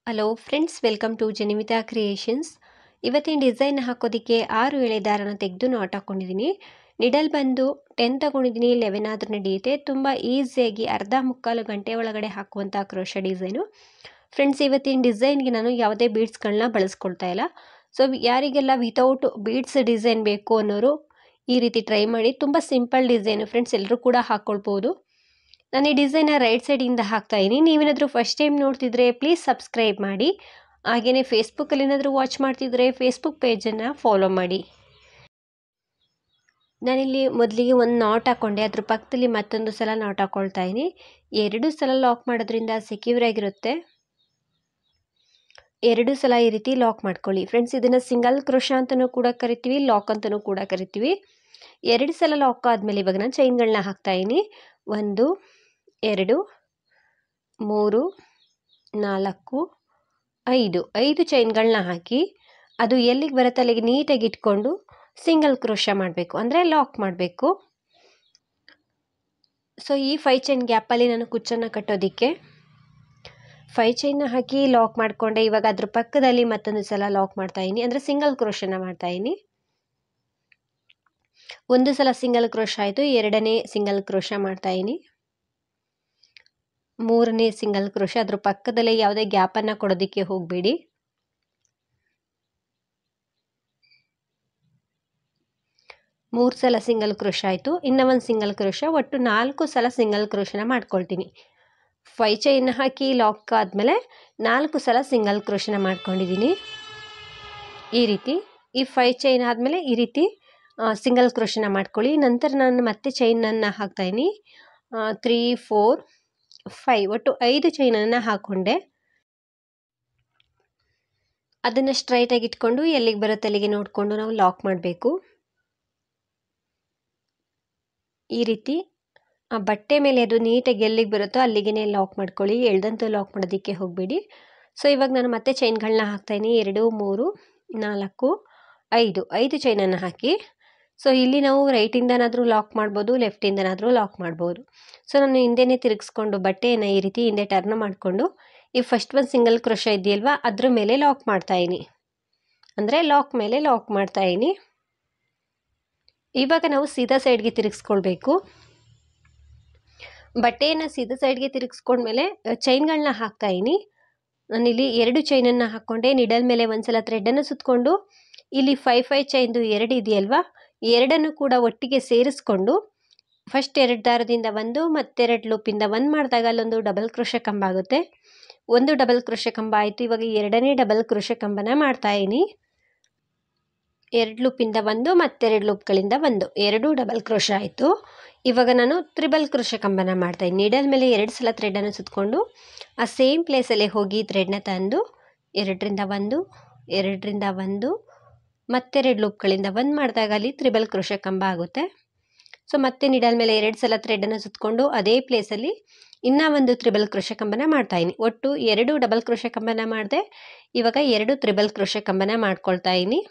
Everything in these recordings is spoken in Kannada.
Hello friends, welcome to Janimita creations. ಇವತ್ತಿನ ಡಿಸೈನ್ ಹಾಕೋದಕ್ಕೆ 6 ಎಳೆ ದಾರನ ತೆಗೆದು ನಾಟ್ ಹಾಕ್ಕೊಂಡಿದ್ದೀನಿ. ನಿಡಲ್ ಬಂದು 10 ತಗೊಂಡಿದ್ದೀನಿ, 11 ಆದ್ರೂ ನಡೆಯುತ್ತೆ. ತುಂಬ ಈಸಿಯಾಗಿ ಅರ್ಧ ಮುಕ್ಕಾಲು ಗಂಟೆ ಒಳಗಡೆ ಹಾಕುವಂಥ ಕ್ರೋಶ ಡಿಸೈನು. ಫ್ರೆಂಡ್ಸ್, ಇವತ್ತಿನ ಡಿಸೈನ್ಗೆ ನಾನು ಯಾವುದೇ ಬೀಡ್ಸ್ಗಳನ್ನ ಬಳಸ್ಕೊಳ್ತಾ ಇಲ್ಲ. ಸೊ ಯಾರಿಗೆಲ್ಲ ವಿತೌಟ್ ಬೀಡ್ಸ್ ಡಿಸೈನ್ ಬೇಕು ಅನ್ನೋರು ಈ ರೀತಿ ಟ್ರೈ ಮಾಡಿ. ತುಂಬ ಸಿಂಪಲ್ ಡಿಸೈನು ಫ್ರೆಂಡ್ಸ್, ಎಲ್ಲರೂ ಕೂಡ ಹಾಕ್ಕೊಳ್ಬೋದು. ನಾನು ಈ ಡಿಸೈನ ರೈಟ್ ಸೈಡಿಂದ ಹಾಕ್ತಾಯಿದ್ದೀನಿ. ನೀವೇನಾದರೂ ಫಸ್ಟ್ ಟೈಮ್ ನೋಡ್ತಿದ್ರೆ ಪ್ಲೀಸ್ ಸಬ್ಸ್ಕ್ರೈಬ್ ಮಾಡಿ. ಹಾಗೆಯೇ ಫೇಸ್ಬುಕ್ಕಲ್ಲಿ ಏನಾದರೂ ವಾಚ್ ಮಾಡ್ತಿದ್ರೆ ಫೇಸ್ಬುಕ್ ಪೇಜನ್ನು ಫಾಲೋ ಮಾಡಿ. ನಾನಿಲ್ಲಿ ಮೊದಲಿಗೆ ಒಂದು ನಾಟ್ ಹಾಕ್ಕೊಂಡೆ, ಅದ್ರ ಪಕ್ಕದಲ್ಲಿ ಮತ್ತೊಂದು ಸಲ ನಾಟ್ ಹಾಕ್ಕೊಳ್ತಾ ಇದ್ದೀನಿ. 2 ಸಲ ಲಾಕ್ ಮಾಡೋದ್ರಿಂದ ಸೆಕ್ಯೂರ್ ಆಗಿರುತ್ತೆ. 2 ಸಲ ಈ ರೀತಿ ಲಾಕ್ ಮಾಡ್ಕೊಳ್ಳಿ. ಫ್ರೆಂಡ್ಸ್, ಇದನ್ನು ಸಿಂಗಲ್ ಕ್ರೋಶ ಅಂತಲೂ ಕೂಡ ಕರಿತೀವಿ, ಲಾಕ್ ಅಂತಲೂ ಕೂಡ ಕರಿತೀವಿ. 2 ಸಲ ಲಾಕ್ ಆದಮೇಲೆ ಇವಾಗ ನಾನು ಚೈನ್ಗಳನ್ನ ಹಾಕ್ತಾಯಿದ್ದೀನಿ. 1 2 3 4 5 ಚೈನ್ಗಳನ್ನ ಹಾಕಿ ಅದು ಎಲ್ಲಿಗೆ ಬರುತ್ತೆ ಅಲ್ಲಿಗೆ ನೀಟಾಗಿ ಇಟ್ಕೊಂಡು ಸಿಂಗಲ್ ಕ್ರೋಶ ಮಾಡಬೇಕು, ಅಂದರೆ ಲಾಕ್ ಮಾಡಬೇಕು. ಸೊ ಈ 5 ಚೈನ್ ಗ್ಯಾಪಲ್ಲಿ ನಾನು ಕುಚ್ಚನ್ನು ಕಟ್ಟೋದಕ್ಕೆ 5 ಚೈನ್ನ ಹಾಕಿ ಲಾಕ್ ಮಾಡಿಕೊಂಡೆ. ಇವಾಗ ಅದ್ರ ಪಕ್ಕದಲ್ಲಿ ಮತ್ತೊಂದು ಸಲ ಲಾಕ್ ಮಾಡ್ತಾಯಿದ್ದೀನಿ, ಅಂದರೆ ಸಿಂಗಲ್ ಕ್ರೋಶನ ಮಾಡ್ತಾಯಿದ್ದೀನಿ. ಒಂದು ಸಲ ಸಿಂಗಲ್ ಕ್ರೋಶ ಆಯಿತು, ಎರಡನೇ ಸಿಂಗಲ್ ಕ್ರೋಶ ಮಾಡ್ತಾಯಿದ್ದೀನಿ. ಮೂರನೇ ಸಿಂಗಲ್ ಕ್ರೋಶ. ಅದ್ರ ಪಕ್ಕದಲ್ಲೇ ಯಾವುದೇ ಗ್ಯಾಪನ್ನು ಕೊಡೋದಕ್ಕೆ ಹೋಗಬೇಡಿ. ಮೂರು ಸಲ ಸಿಂಗಲ್ ಕ್ರೋಶ ಆಯಿತು, ಇನ್ನೂ ಒಂದು ಸಿಂಗಲ್ ಕ್ರೋಶ. ಒಟ್ಟು 4 ಸಲ ಸಿಂಗಲ್ ಕ್ರೋಶನ ಮಾಡ್ಕೊಳ್ತೀನಿ. 5 ಚೈನ್ ಹಾಕಿ ಲಾಕ್ ಆದಮೇಲೆ 4 ಸಲ ಸಿಂಗಲ್ ಕ್ರೋಶನ ಮಾಡ್ಕೊಂಡಿದ್ದೀನಿ. ಈ ರೀತಿ ಈ 5 ಚೈನ್ ಆದಮೇಲೆ ಈ ರೀತಿ ಸಿಂಗಲ್ ಕ್ರೋಶನ ಮಾಡ್ಕೊಳ್ಳಿ. ನಂತರ ನಾನು ಮತ್ತೆ ಚೈನನ್ನು ಹಾಕ್ತಾಯಿದ್ದೀನಿ. 3 4 5 ಒಟ್ಟು 5 ಚೈನನ್ನು ಹಾಕ್ಕೊಂಡೆ. ಅದನ್ನು ಸ್ಟ್ರೈಟಾಗಿ ಇಟ್ಕೊಂಡು ಎಲ್ಲಿಗೆ ಬರುತ್ತೆ ಅಲ್ಲಿಗೆ ನೋಡಿಕೊಂಡು ನಾವು ಲಾಕ್ ಮಾಡಬೇಕು. ಈ ರೀತಿ ಆ ಬಟ್ಟೆ ಮೇಲೆ ಅದು ನೀಟಾಗಿ ಎಲ್ಲಿಗೆ ಬರುತ್ತೋ ಅಲ್ಲಿಗೆ ಲಾಕ್ ಮಾಡ್ಕೊಳ್ಳಿ, ಎಳ್ದಂತೂ ಲಾಕ್ ಮಾಡೋದಕ್ಕೆ ಹೋಗಬೇಡಿ. ಸೊ ಇವಾಗ ನಾನು ಮತ್ತೆ ಚೈನ್ಗಳನ್ನ ಹಾಕ್ತಾಯಿದ್ದೀನಿ. 2 3 4 5 ಚೈನನ್ನು ಹಾಕಿ. ಸೊ ಇಲ್ಲಿ ನಾವು ರೈಟಿಂದನಾದರೂ ಲಾಕ್ ಮಾಡ್ಬೋದು, ಲೆಫ್ಟಿಂದನಾದರೂ ಲಾಕ್ ಮಾಡ್ಬೋದು. ಸೊ ನಾನು ಹಿಂದೆನೇ ತಿರುಗಿಸ್ಕೊಂಡು ಬಟ್ಟೆಯನ್ನು ಈ ರೀತಿ ಹಿಂದೆ ಟರ್ನ್ ಮಾಡಿಕೊಂಡು ಈ ಫಸ್ಟ್ ಒಂದು ಸಿಂಗಲ್ ಕ್ರೋಶ ಇದೆಯಲ್ವಾ ಅದ್ರ ಮೇಲೆ ಲಾಕ್ ಮಾಡ್ತಾಯಿದ್ದೀನಿ, ಅಂದರೆ ಲಾಕ್ ಮೇಲೆ ಲಾಕ್ ಮಾಡ್ತಾಯಿದ್ದೀನಿ. ಇವಾಗ ನಾವು ಸೀದಾ ಸೈಡ್ಗೆ ತಿರುಗಿಸ್ಕೊಳ್ಬೇಕು. ಬಟ್ಟೆಯನ್ನು ಸೀದಾ ಸೈಡ್ಗೆ ತಿರುಗಿಸ್ಕೊಂಡ್ಮೇಲೆ ಚೈನ್ಗಳನ್ನ ಹಾಕ್ತಾಯಿದ್ದೀನಿ. ನಾನಿಲ್ಲಿ 2 ಚೈನನ್ನು ಹಾಕ್ಕೊಂಡೆ. ನಿಡಲ್ ಮೇಲೆ ಒಂದು ಸಲ ಥ್ರೆಡನ್ನು ಸುತ್ತಕೊಂಡು ಇಲ್ಲಿ 5 ಚೈನ್ದು 2 ಇದೆಯಲ್ವಾ, 2 ಕೂಡ ಒಟ್ಟಿಗೆ ಸೇರಿಸ್ಕೊಂಡು ಫಸ್ಟ್ 2 ದಾರದಿಂದ 1 ಮತ್ತೆರಡು ಲೂಪಿಂದ 1 ಮಾಡಿದಾಗ ಅಲ್ಲೊಂದು ಡಬಲ್ ಕ್ರೋಶ ಕಂಬ ಆಗುತ್ತೆ. ಒಂದು ಡಬಲ್ ಕ್ರೋಶ ಕಂಬ ಆಯಿತು. ಇವಾಗ ಎರಡನೇ ಡಬಲ್ ಕ್ರೋಶ ಕಂಬನ ಮಾಡ್ತಾಯಿದ್ದೀನಿ. 2 ಲೂಪಿಂದ 1 ಮತ್ತೆರಡು ಲೂಪ್ಗಳಿಂದ 1, 2 ಡಬಲ್ ಕ್ರೋಶ ಆಯಿತು. ಇವಾಗ ನಾನು ತ್ರಿಬಲ್ ಕ್ರೋಶ ಕಂಬನ ಮಾಡ್ತಾಯಿದ್ದೀನಿ. ನೀಡಲ್ ಮೇಲೆ 2 ಸಲ ಥ್ರೆಡನ್ನು ಸುತ್ತಕೊಂಡು ಆ ಸೇಮ್ ಪ್ಲೇಸಲ್ಲೇ ಹೋಗಿ ಥ್ರೆಡ್ನ ತಂದು 2ರಿಂದ 1 2ರಿಂದ 1 ಮತ್ತೆರಡು ಲೂಪ್ಗಳಿಂದ 1 ಮಾಡಿದಾಗ ಅಲ್ಲಿ ತ್ರಿಬಲ್ ಕ್ರೋಶ ಕಂಬ ಆಗುತ್ತೆ. ಸೊ ಮತ್ತೆ ನೀಡಲ್ ಮೇಲೆ 2 ಸಲ ಥ್ರೆಡನ್ನು ಸುತ್ತಕೊಂಡು ಅದೇ ಪ್ಲೇಸಲ್ಲಿ ಇನ್ನೂ ಒಂದು ತ್ರಿಬಲ್ ಕ್ರೋಶ ಕಂಬನ ಮಾಡ್ತಾಯಿದ್ದೀನಿ. ಒಟ್ಟು 2 ಡಬಲ್ ಕ್ರೋಶ ಕಂಬನ ಮಾಡಿದೆ. ಇವಾಗ 2 ತ್ರಿಬಲ್ ಕ್ರೋಶ ಕಂಬನ ಮಾಡ್ಕೊಳ್ತಾ ಇದ್ದೀನಿ.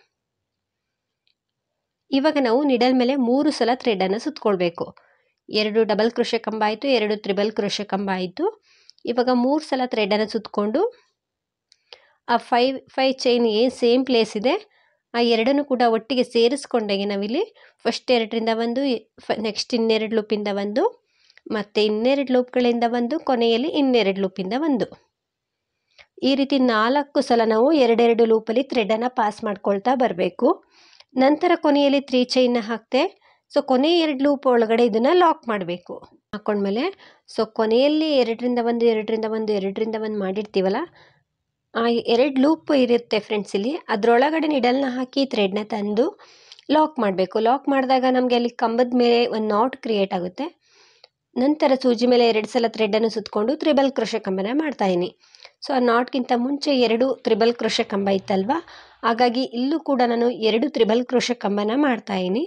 ಇವಾಗ ನಾವು ನಿಡಲ್ ಮೇಲೆ 3 ಸಲ ಥ್ರೆಡನ್ನು ಸುತ್ತಕೊಳ್ಬೇಕು. 2 ಡಬಲ್ ಕ್ರೋಶ ಕಂಬ ಆಯಿತು, 2 ತ್ರಿಬಲ್ ಕ್ರೋಶ ಕಂಬ ಆಯಿತು. ಇವಾಗ 3 ಸಲ ಥ್ರೆಡನ್ನು ಸುತ್ತಕೊಂಡು ಆ 5 ಚೈನ್ ಏನು ಸೇಮ್ ಪ್ಲೇಸ್ ಇದೆ ಆ 2 ಕೂಡ ಒಟ್ಟಿಗೆ ಸೇರಿಸ್ಕೊಂಡಾಗೆ ನಾವಿಲ್ಲಿ ಫಸ್ಟ್ 2ರಿಂದ 1 ನೆಕ್ಸ್ಟ್ ಇನ್ನೆರಡು ಲೂಪಿಂದ 1 ಮತ್ತು ಇನ್ನೆರಡು ಲೂಪ್ಗಳಿಂದ 1 ಕೊನೆಯಲ್ಲಿ ಇನ್ನೆರಡು ಲೂಪಿಂದ 1. ಈ ರೀತಿ 4 ಸಲ ನಾವು ಎರಡೆರಡು ಲೂಪಲ್ಲಿ ಥ್ರೆಡನ್ನು ಪಾಸ್ ಮಾಡ್ಕೊಳ್ತಾ ಬರಬೇಕು. ನಂತರ ಕೊನೆಯಲ್ಲಿ 3 ಚೈನ್ನ ಹಾಕ್ತೆ. ಸೊ ಕೊನೆ 2 ಲೂಪ್ ಒಳಗಡೆ ಇದನ್ನು ಲಾಕ್ ಮಾಡಬೇಕು. ಹಾಕ್ಕೊಂಡ್ಮೇಲೆ ಸೊ ಕೊನೆಯಲ್ಲಿ 2ರಿಂದ 1 2ರಿಂದ 1 2ರಿಂದ 1 ಮಾಡಿರ್ತೀವಲ್ಲ, ಆ 2 ಲೂಪ್ ಇರುತ್ತೆ ಫ್ರೆಂಡ್ಸ್ ಇಲ್ಲಿ, ಅದರೊಳಗಡೆ ನಿಡಲ್ನ ಹಾಕಿ ಥ್ರೆಡ್ನ ತಂದು ಲಾಕ್ ಮಾಡಬೇಕು. ಲಾಕ್ ಮಾಡಿದಾಗ ನಮಗೆ ಅಲ್ಲಿ ಕಂಬದ ಮೇಲೆ ಒಂದು ನಾಟ್ ಕ್ರಿಯೇಟ್ ಆಗುತ್ತೆ. ನಂತರ ಸೂಜಿ ಮೇಲೆ 2 ಸಲ ಥ್ರೆಡನ್ನು ಸುತ್ತಕೊಂಡು ತ್ರಿಬಲ್ ಕ್ರೋಶ ಕಂಬನ ಮಾಡ್ತಾಯಿದ್ದೀನಿ. ಸೊ ಆ ನಾಟ್ಗಿಂತ ಮುಂಚೆ 2 ತ್ರಿಬಲ್ ಕ್ರೋಶ ಕಂಬ ಇತ್ತಲ್ವ, ಹಾಗಾಗಿ ಇಲ್ಲೂ ಕೂಡ ನಾನು 2 ತ್ರಿಬಲ್ ಕ್ರೋಶ ಕಂಬನ ಮಾಡ್ತಾಯಿದ್ದೀನಿ.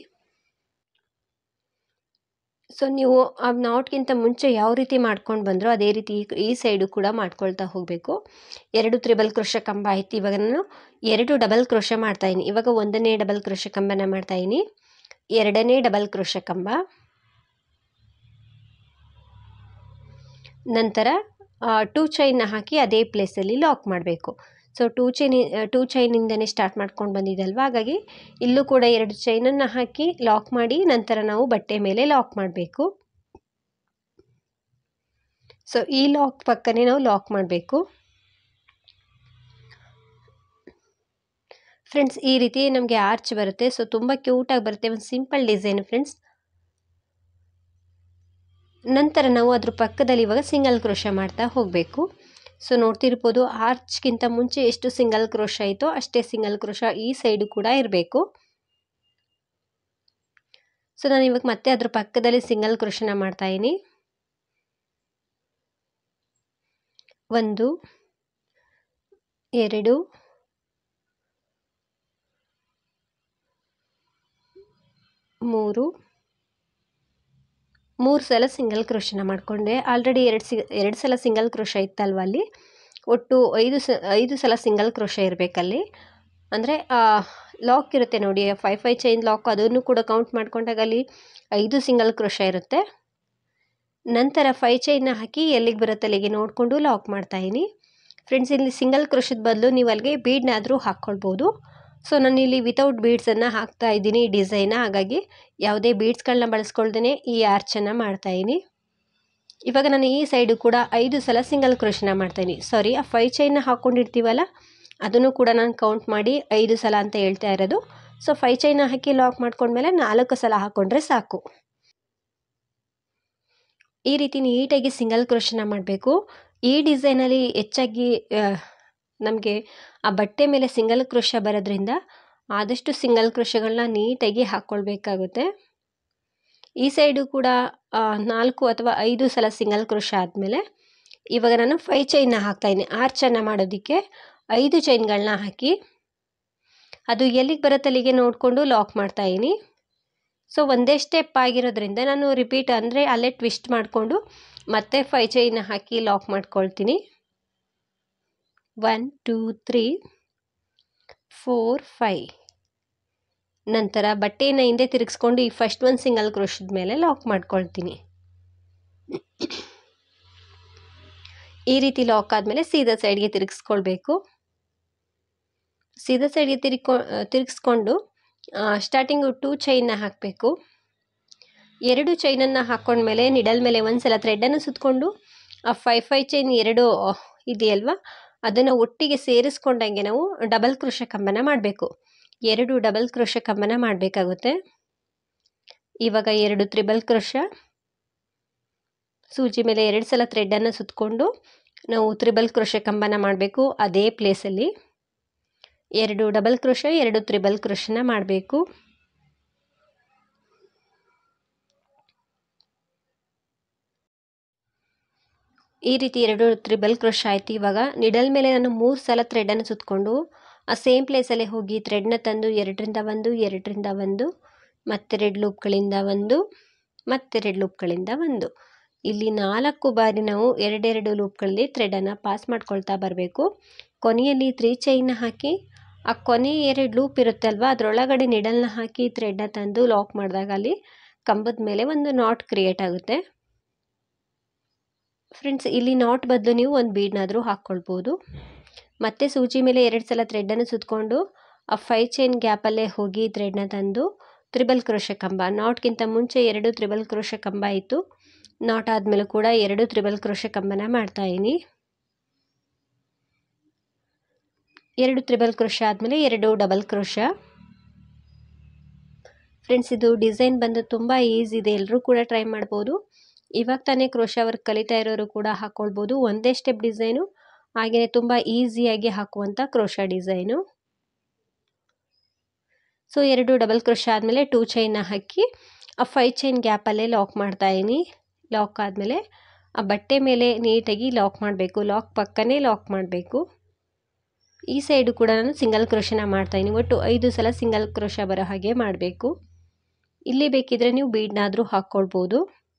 ಸೊ ನೀವು ಆ ನಾಟ್ಗಿಂತ ಮುಂಚೆ ಯಾವ ರೀತಿ ಮಾಡ್ಕೊಂಡು ಬಂದರೋ ಅದೇ ರೀತಿ ಈ ಸೈಡು ಕೂಡ ಮಾಡ್ಕೊಳ್ತಾ ಹೋಗಬೇಕು. 2 ತ್ರಿಬಲ್ ಕ್ರೋಶ ಕಂಬ ಆಯಿತು. ಇವಾಗ ನಾನು 2 ಡಬಲ್ ಕ್ರೋಶ ಮಾಡ್ತಾಯಿದ್ದೀನಿ. ಇವಾಗ 1ನೇ ಡಬಲ್ ಕ್ರೋಶ ಕಂಬನ ಮಾಡ್ತಾಯಿದ್ದೀನಿ, 2ನೇ ಡಬಲ್ ಕ್ರೋಶ ಕಂಬ, ನಂತರ 2 ಚೈನ್ನ ಹಾಕಿ ಅದೇ ಪ್ಲೇಸಲ್ಲಿ ಲಾಕ್ ಮಾಡಬೇಕು. ಸೊ 2 ಚೈನಿಂದನೇ ಸ್ಟಾರ್ಟ್ ಮಾಡ್ಕೊಂಡು ಬಂದಿದ್ದಲ್ವ, ಹಾಗಾಗಿ ಇಲ್ಲೂ ಕೂಡ 2 ಚೈನನ್ನು ಹಾಕಿ ಲಾಕ್ ಮಾಡಿ ನಂತರ ನಾವು ಬಟ್ಟೆ ಮೇಲೆ ಲಾಕ್ ಮಾಡಬೇಕು. ಸೊ ಈ ಲಾಕ್ ಪಕ್ಕನೇ ನಾವು ಲಾಕ್ ಮಾಡಬೇಕು. ಫ್ರೆಂಡ್ಸ್, ಈ ರೀತಿ ನಮಗೆ ಆರ್ಚ್ ಬರುತ್ತೆ. ಸೊ ತುಂಬ ಕ್ಯೂಟಾಗಿ ಬರುತ್ತೆ, ಒಂದು ಸಿಂಪಲ್ ಡಿಸೈನ್ ಫ್ರೆಂಡ್ಸ್. ನಂತರ ನಾವು ಅದ್ರ ಪಕ್ಕದಲ್ಲಿ ಇವಾಗ ಸಿಂಗಲ್ ಕ್ರೋಶ ಮಾಡ್ತಾ ಹೋಗಬೇಕು. ಸೊ ನೋಡ್ತಿರ್ಬೋದು, ಆರ್ಚ್ಗಿಂತ ಮುಂಚೆ ಎಷ್ಟು ಸಿಂಗಲ್ ಕ್ರೋಶ ಆಯಿತೋ ಅಷ್ಟೇ ಸಿಂಗಲ್ ಕ್ರೋಶ ಈ ಸೈಡು ಕೂಡ ಇರಬೇಕು. ಸೊ ನಾನು ಇವಾಗ ಮತ್ತೆ ಅದ್ರ ಪಕ್ಕದಲ್ಲಿ ಸಿಂಗಲ್ ಕ್ರೋಶನ ಮಾಡ್ತಾ ಇದ್ದೀನಿ. 1 2 3 ಸಲ ಸಿಂಗಲ್ ಕ್ರೋಶನ ಮಾಡಿಕೊಂಡೆ. ಆಲ್ರೆಡಿ 2 ಸಲ ಸಿಂಗಲ್ ಕ್ರೋಶ ಇತ್ತಲ್ವ, ಅಲ್ಲಿ ಒಟ್ಟು 5 ಸಲ ಸಿಂಗಲ್ ಕ್ರೋಶ ಇರಬೇಕಲ್ಲಿ. ಅಂದರೆ ಲಾಕ್ ಇರುತ್ತೆ ನೋಡಿ, 5 ಚೈನ್ ಲಾಕ್, ಅದನ್ನು ಕೂಡ ಕೌಂಟ್ ಮಾಡ್ಕೊಂಡಾಗ ಅಲ್ಲಿ 5 ಸಿಂಗಲ್ ಕ್ರೋಶ ಇರುತ್ತೆ. ನಂತರ 5 ಚೈನ್ನ ಹಾಕಿ ಎಲ್ಲಿಗೆ ಬರುತ್ತೆ ಅಲ್ಲಿಗೆ ನೋಡಿಕೊಂಡು ಲಾಕ್ ಮಾಡ್ತಾಯಿದ್ದೀನಿ. ಫ್ರೆಂಡ್ಸ್, ಇಲ್ಲಿ ಸಿಂಗಲ್ ಕ್ರೋಶದ ಬದಲು ನೀವು ಅಲ್ಲಿಗೆ ಬೀಡ್ನಾದರೂ ಹಾಕ್ಕೊಳ್ಬೋದು. ಸೊ ನಾನಿಲ್ಲಿ ವಿತೌಟ್ ಬೀಡ್ಸನ್ನು ಹಾಕ್ತಾ ಇದ್ದೀನಿ ಡಿಸೈನ, ಹಾಗಾಗಿ ಯಾವುದೇ ಬೀಡ್ಸ್ಗಳನ್ನ ಬಳಸ್ಕೊಳ್ದೇ ಈ ಆರ್ಚನ್ನು ಮಾಡ್ತಾಯಿದ್ದೀನಿ. ಇವಾಗ ನಾನು ಈ ಸೈಡು ಕೂಡ 5 ಸಲ ಸಿಂಗಲ್ ಕ್ರೋಶನ ಮಾಡ್ತಾಯಿದ್ದೀನಿ. ಸಾರಿ, ಆ 5 ಚೈನ್ನ ಹಾಕ್ಕೊಂಡಿರ್ತೀವಲ್ಲ ಅದನ್ನು ಕೂಡ ನಾನು ಕೌಂಟ್ ಮಾಡಿ 5 ಸಲ ಅಂತ ಹೇಳ್ತಾ ಇರೋದು. ಸೊ 5 ಚೈನ್ನ ಹಾಕಿ ಲಾಕ್ ಮಾಡ್ಕೊಂಡ್ಮೇಲೆ 4 ಸಲ ಹಾಕ್ಕೊಂಡ್ರೆ ಸಾಕು. ಈ ರೀತಿ ನೀಟಾಗಿ ಸಿಂಗಲ್ ಕ್ರೋಶನ ಮಾಡಬೇಕು. ಈ ಡಿಸೈನಲ್ಲಿ ಹೆಚ್ಚಾಗಿ ನಮಗೆ ಆ ಬಟ್ಟೆ ಮೇಲೆ ಸಿಂಗಲ್ ಕ್ರೋಶ ಬರೋದ್ರಿಂದ ಆದಷ್ಟು ಸಿಂಗಲ್ ಕ್ರೋಶಗಳನ್ನ ನೀಟಾಗಿ ಹಾಕ್ಕೊಳ್ಬೇಕಾಗುತ್ತೆ. ಈ ಸೈಡು ಕೂಡ 4 ಅಥವಾ 5 ಸಲ ಸಿಂಗಲ್ ಕ್ರೋಶ ಆದಮೇಲೆ ಇವಾಗ ನಾನು 5 ಚೈನ್ನ ಹಾಕ್ತಾಯಿದ್ದೀನಿ. ಆರ್ಚನ್ನು ಮಾಡೋದಕ್ಕೆ 5 ಚೈನ್ಗಳನ್ನ ಹಾಕಿ ಅದು ಎಲ್ಲಿಗೆ ಬರುತ್ತೆ ಅಲ್ಲಿಗೆ ನೋಡಿಕೊಂಡು ಲಾಕ್ ಮಾಡ್ತಾಯಿದ್ದೀನಿ. ಸೊ ಒಂದೇ ಸ್ಟೆಪ್ ಆಗಿರೋದ್ರಿಂದ ನಾನು ರಿಪೀಟ್ ಅಂದರೆ ಅಲ್ಲೇ ಟ್ವಿಸ್ಟ್ ಮಾಡಿಕೊಂಡು ಮತ್ತೆ 5 ಚೈನ್ನ ಹಾಕಿ ಲಾಕ್ ಮಾಡ್ಕೊಳ್ತೀನಿ. 1 2 3 4 5. ನಂತರ ಬಟ್ಟೆಯನ್ನು ಹಿಂದೆ ತಿರುಗಿಸ್ಕೊಂಡು ಈ ಫಸ್ಟ್ ಒಂದು ಸಿಂಗಲ್ ಕ್ರೋಶದ ಮೇಲೆ ಲಾಕ್ ಮಾಡ್ಕೊಳ್ತೀನಿ. ಈ ರೀತಿ ಲಾಕ್ ಆದಮೇಲೆ ಸೀದಾ ಸೈಡ್ಗೆ ತಿರುಗಿಸ್ಕೊಳ್ಬೇಕು. ಸೀದಾ ಸೈಡ್ಗೆ ತಿರುಗಿಸ್ಕೊಂಡು ಸ್ಟಾರ್ಟಿಂಗು 2 ಚೈನ್ನ ಹಾಕಬೇಕು. 2 ಚೈನನ್ನು ಹಾಕ್ಕೊಂಡ್ಮೇಲೆ ನಿಡಲ್ ಮೇಲೆ ಒಂದು ಸಲ ಥ್ರೆಡನ್ನು ಸುತ್ತಕೊಂಡು ಆ 5 ಚೈನ್ 2 ಇದೆಯಲ್ವ ಅದನ್ನು ಒಟ್ಟಿಗೆ ಸೇರಿಸ್ಕೊಂಡಂಗೆ ನಾವು ಡಬಲ್ ಕ್ರೋಶ ಕಂಬನ ಮಾಡಬೇಕು. 2 ಡಬಲ್ ಕ್ರೋಶ ಕಂಬನ ಮಾಡಬೇಕಾಗುತ್ತೆ. ಇವಾಗ 2 ತ್ರಿಬಲ್ ಕ್ರೋಶ, ಸೂಜಿ ಮೇಲೆ 2 ಸಲ ಥ್ರೆಡನ್ನು ಸುತ್ತಕೊಂಡು ನಾವು ತ್ರಿಬಲ್ ಕ್ರೋಶ ಕಂಬನ ಮಾಡಬೇಕು. ಅದೇ ಪ್ಲೇಸಲ್ಲಿ 2 ಡಬಲ್ ಕ್ರೋಶ 2 ತ್ರಿಬಲ್ ಕ್ರೋಶನ ಮಾಡಬೇಕು. ಈ ರೀತಿ 2 ತ್ರಿಬಲ್ ಕ್ರೋಶ ಆಯಿತು. ಇವಾಗ ನಿಡಲ್ ಮೇಲೆ ನಾನು 3 ಸಲ ಥ್ರೆಡನ್ನು ಸುತ್ತಕೊಂಡು ಆ ಸೇಮ್ ಪ್ಲೇಸಲ್ಲೇ ಹೋಗಿ ಥ್ರೆಡ್ನ ತಂದು 2ರಿಂದ 1 2ರಿಂದ 1 ಮತ್ತೆ 2 ಲೂಪ್ಗಳಿಂದ 1 ಮತ್ತೆ 2 ಲೂಪ್ಗಳಿಂದ 1. ಇಲ್ಲಿ 4 ಬಾರಿ ನಾವು 2 ಲೂಪ್ಗಳಲ್ಲಿ ಥ್ರೆಡನ್ನು ಪಾಸ್ ಮಾಡ್ಕೊಳ್ತಾ ಬರಬೇಕು. ಕೊನೆಯಲ್ಲಿ 3 ಚೈನ್ನ ಹಾಕಿ ಆ ಕೊನೆ 2 ಲೂಪ್ ಇರುತ್ತೆ ಅಲ್ವಾ ಅದರೊಳಗಡೆ ನಿಡಲ್ನ ಹಾಕಿ ಥ್ರೆಡ್ನ ತಂದು ಲಾಕ್ ಮಾಡಿದಾಗ ಅಲ್ಲಿ ಕಂಬದ ಮೇಲೆ ಒಂದು ನಾಟ್ ಕ್ರಿಯೇಟ್ ಆಗುತ್ತೆ. ಫ್ರೆಂಡ್ಸ್, ಇಲ್ಲಿ ನಾಟ್ ಬದಲು ನೀವು ಒಂದು ಬೀಡ್ನಾದರೂ ಹಾಕ್ಕೊಳ್ಬೋದು. ಮತ್ತೆ ಸೂಜಿ ಮೇಲೆ 2 ಸಲ ಥ್ರೆಡನ್ನು ಸುತ್ತಕೊಂಡು ಆ 5 ಚೈನ್ ಗ್ಯಾಪಲ್ಲೇ ಹೋಗಿ ಥ್ರೆಡ್ನ ತಂದು ತ್ರಿಬಲ್ ಕ್ರೋಶ ಕಂಬ, ನಾಟ್ಗಿಂತ ಮುಂಚೆ 2 ತ್ರಿಬಲ್ ಕ್ರೋಶ ಕಂಬ ಇತ್ತು, ನಾಟ್ ಆದಮೇಲೆ ಕೂಡ 2 ತ್ರಿಬಲ್ ಕ್ರೋಶ ಕಂಬನ ಮಾಡ್ತಾಯಿದ್ದೀನಿ. 2 ತ್ರಿಬಲ್ ಕ್ರೋಶ ಆದಮೇಲೆ 2 ಡಬಲ್ ಕ್ರೋಶ. ಫ್ರೆಂಡ್ಸ್, ಇದು ಡಿಸೈನ್ ಬಂದು ತುಂಬ ಈಸಿ ಇದೆ, ಎಲ್ಲರೂ ಕೂಡ ಟ್ರೈ ಮಾಡ್ಬೋದು. ಇವಾಗ ತಾನೇ ಕ್ರೋಶ ವರ್ಕ್ ಕಲಿತಾ ಇರೋರು ಕೂಡ ಹಾಕ್ಕೊಳ್ಬೋದು. ಒಂದೇ ಸ್ಟೆಪ್ ಡಿಸೈನು, ಹಾಗೆಯೇ ತುಂಬ ಈಸಿಯಾಗಿ ಹಾಕುವಂಥ crochet design. So 2 double crochet ಆದಮೇಲೆ 2 ಚೈನ್ನ ಹಾಕಿ ಆ 5 ಚೈನ್ ಗ್ಯಾಪಲ್ಲೇ ಲಾಕ್ ಮಾಡ್ತಾಯಿದ್ದೀನಿ. ಲಾಕ್ ಆದಮೇಲೆ ಆ ಬಟ್ಟೆ ಮೇಲೆ ನೀಟಾಗಿ ಲಾಕ್ ಮಾಡಬೇಕು, ಲಾಕ್ ಪಕ್ಕನೇ ಲಾಕ್ ಮಾಡಬೇಕು. ಈ ಸೈಡು ಕೂಡ ನಾನು ಸಿಂಗಲ್ ಕ್ರೋಶನ ಮಾಡ್ತಾಯಿದ್ದೀನಿ. ಒಟ್ಟು 5 ಸಲ ಸಿಂಗಲ್ ಕ್ರೋಶ ಬರೋ ಹಾಗೆ ಮಾಡಬೇಕು. ಇಲ್ಲಿ ಬೇಕಿದ್ರೆ ನೀವು ಬೀಡ್ನಾದರೂ ಹಾಕ್ಕೊಳ್ಬೋದು.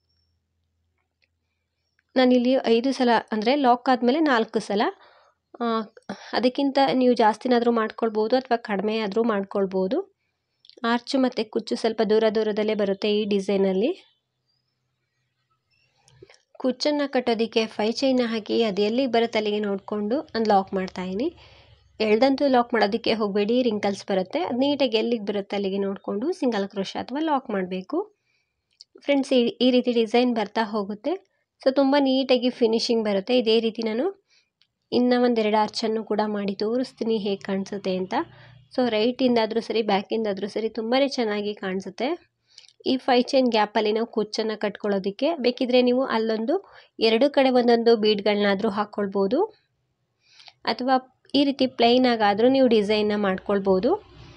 ನಾನಿಲ್ಲಿ 5 ಸಲ ಅಂದರೆ ಲಾಕ್ ಆದಮೇಲೆ 4 ಸಲ, ಅದಕ್ಕಿಂತ ನೀವು ಜಾಸ್ತಿನಾದರೂ ಮಾಡ್ಕೊಳ್ಬೋದು ಅಥವಾ ಕಡಿಮೆ ಆದರೂ ಮಾಡ್ಕೊಳ್ಬೋದು. ಆರ್ಚು ಮತ್ತು ಕುಚ್ಚು ಸ್ವಲ್ಪ ದೂರದಲ್ಲೇ ಬರುತ್ತೆ ಈ ಡಿಸೈನಲ್ಲಿ. ಕುಚ್ಚನ್ನು ಕಟ್ಟೋದಕ್ಕೆ 5 ಚೈನ್ನ ಹಾಕಿ ಅದು ಎಲ್ಲಿಗೆ ಬರುತ್ತೆ ಅಲ್ಲಿಗೆ ನೋಡಿಕೊಂಡು ಲಾಕ್ ಮಾಡ್ತಾಯಿದ್ದೀನಿ. ಎಳ್ದಂತೂ ಲಾಕ್ ಮಾಡೋದಕ್ಕೆ ಹೋಗಬೇಡಿ, ರಿಂಕಲ್ಸ್ ಬರುತ್ತೆ. ಅದು ನೀಟಾಗಿ ಎಲ್ಲಿಗೆ ಬರುತ್ತೆ ಅಲ್ಲಿಗೆ ನೋಡಿಕೊಂಡು ಸಿಂಗಲ್ ಕ್ರೋಶೆ ಅಥವಾ ಲಾಕ್ ಮಾಡಬೇಕು. ಫ್ರೆಂಡ್ಸ್, ಈ ರೀತಿ ಡಿಸೈನ್ ಬರ್ತಾ ಹೋಗುತ್ತೆ. ಸೊ ತುಂಬ ನೀಟಾಗಿ ಫಿನಿಶಿಂಗ್ ಬರುತ್ತೆ. ಇದೇ ರೀತಿ ನಾನು ಇನ್ನೂ ಒಂದೆರಡು ಆರ್ಚನ್ನು ಕೂಡ ಮಾಡಿ ತೋರಿಸ್ತೀನಿ ಹೇಗೆ ಕಾಣಿಸುತ್ತೆ ಅಂತ. ಸೊ ರೈಟಿಂದಾದರೂ ಸರಿ ಬ್ಯಾಕಿಂದಾದರೂ ಸರಿ ತುಂಬಾ ಚೆನ್ನಾಗಿ ಕಾಣಿಸುತ್ತೆ. ಈ 5 ಚೈನ್ ಗ್ಯಾಪಲ್ಲಿ ನಾವು ಕುಚ್ಚನ್ನು ಕಟ್ಕೊಳ್ಳೋದಕ್ಕೆ ಬೇಕಿದ್ರೆ ನೀವು ಅಲ್ಲೊಂದು 2 ಕಡೆ ಒಂದೊಂದು ಬೀಡ್ಗಳನ್ನಾದರೂ ಹಾಕ್ಕೊಳ್ಬೋದು, ಅಥವಾ ಈ ರೀತಿ ಪ್ಲೈನ್ ಆಗಾದರೂ ನೀವು ಡಿಸೈನ್ನ ಮಾಡ್ಕೊಳ್ಬೋದು.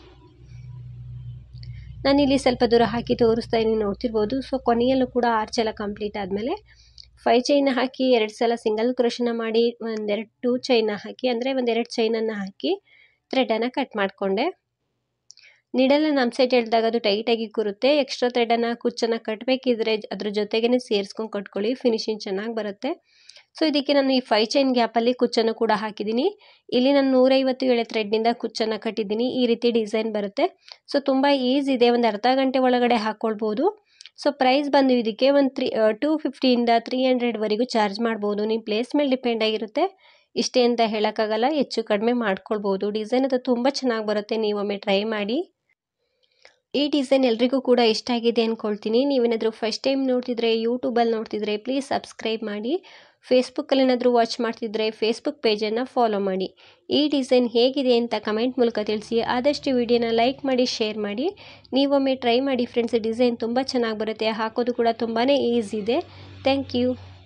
ನಾನಿಲ್ಲಿ ಸ್ವಲ್ಪ ದೂರ ಹಾಕಿ ತೋರಿಸ್ತಾ ಇದ್ದೀನಿ, ನೋಡ್ತಿರ್ಬೋದು. ಸೊ ಕೊನೆಯಲ್ಲೂ ಕೂಡ ಆರ್ಚ್ ಎಲ್ಲ ಕಂಪ್ಲೀಟ್ ಆದಮೇಲೆ 5 ಚೈನ್ನ ಹಾಕಿ 2 ಸಲ ಸಿಂಗಲ್ ಕ್ರೋಶನ ಮಾಡಿ 2 ಚೈನ್ನ ಹಾಕಿ, ಅಂದರೆ 2 ಚೈನನ್ನು ಹಾಕಿ ಥ್ರೆಡನ್ನು ಕಟ್ ಮಾಡಿಕೊಂಡೆ. ನೀಡಲ್ಲ ನಮ್ಮ ಸೈಡ್ ಎಳೆದಾಗ ಅದು ಟೈಟಾಗಿ ಕೂರುತ್ತೆ. ಎಕ್ಸ್ಟ್ರಾ ಥ್ರೆಡನ್ನು ಕುಚ್ಚನ್ನು ಕಟ್ಟಬೇಕಿದ್ರೆ ಅದ್ರ ಜೊತೆಗೇ ಸೇರಿಸ್ಕೊಂಡು ಕಟ್ಕೊಳ್ಳಿ, ಫಿನಿಶಿಂಗ್ ಚೆನ್ನಾಗಿ ಬರುತ್ತೆ. ಸೊ ಇದಕ್ಕೆ ನಾನು ಈ 5 ಚೈನ್ ಗ್ಯಾಪಲ್ಲಿ ಕುಚ್ಚನ್ನು ಕೂಡ ಹಾಕಿದ್ದೀನಿ. ಇಲ್ಲಿ ನಾನು 150 ಎಳೆ ಥ್ರೆಡ್ನಿಂದ ಕುಚ್ಚನ್ನು ಕಟ್ಟಿದ್ದೀನಿ. ಈ ರೀತಿ ಡಿಸೈನ್ ಬರುತ್ತೆ. ಸೊ ತುಂಬ ಈಸಿ ಇದೆ, ಒಂದು ಅರ್ಧ ಗಂಟೆ ಒಳಗಡೆ ಹಾಕ್ಕೊಳ್ಬೋದು. ಸೊ ಪ್ರೈಸ್ ಬಂದು ಇದಕ್ಕೆ ಒಂದು 250ಇಂದ 300ವರೆಗೂ ಚಾರ್ಜ್ ಮಾಡ್ಬೋದು. ನಿಮ್ಮ ಪ್ಲೇಸ್ ಮೇಲೆ ಡಿಪೆಂಡ್ ಆಗಿರುತ್ತೆ, ಇಷ್ಟೇ ಅಂತ ಹೇಳೋಕ್ಕಾಗಲ್ಲ, ಹೆಚ್ಚು ಕಡಿಮೆ ಮಾಡ್ಕೊಳ್ಬೋದು. ಡಿಸೈನ್ ಅದು ತುಂಬ ಚೆನ್ನಾಗಿ ಬರುತ್ತೆ, ನೀವೊಮ್ಮೆ ಟ್ರೈ ಮಾಡಿ. ಈ ಡಿಸೈನ್ ಎಲ್ರಿಗೂ ಕೂಡ ಇಷ್ಟ ಆಗಿದೆ ಅಂದ್ಕೊಳ್ತೀನಿ. ನೀವೇನಾದರೂ ಫಸ್ಟ್ ಟೈಮ್ ನೋಡ್ತಿದ್ರೆ, ಯೂಟ್ಯೂಬಲ್ಲಿ ನೋಡ್ತಿದ್ರೆ ಪ್ಲೀಸ್ ಸಬ್ಸ್ಕ್ರೈಬ್ ಮಾಡಿ. ಫೇಸ್ಬುಕ್ಕಲ್ಲಿ ಏನಾದರೂ ವಾಚ್ ಮಾಡ್ತಿದ್ರೆ ಫೇಸ್ಬುಕ್ ಪೇಜನ್ನು ಫಾಲೋ ಮಾಡಿ. ಈ ಡಿಸೈನ್ ಹೇಗಿದೆ ಅಂತ ಕಮೆಂಟ್ ಮೂಲಕ ತಿಳಿಸಿ. ಆದಷ್ಟು ವಿಡಿಯೋನ ಲೈಕ್ ಮಾಡಿ, ಶೇರ್ ಮಾಡಿ. ನೀವೊಮ್ಮೆ ಟ್ರೈ ಮಾಡಿ ಫ್ರೆಂಡ್ಸ್, ಡಿಸೈನ್ ತುಂಬ ಚೆನ್ನಾಗಿ ಬರುತ್ತೆ, ಹಾಕೋದು ಕೂಡ ತುಂಬಾ ಈಸಿ ಇದೆ. Thank you.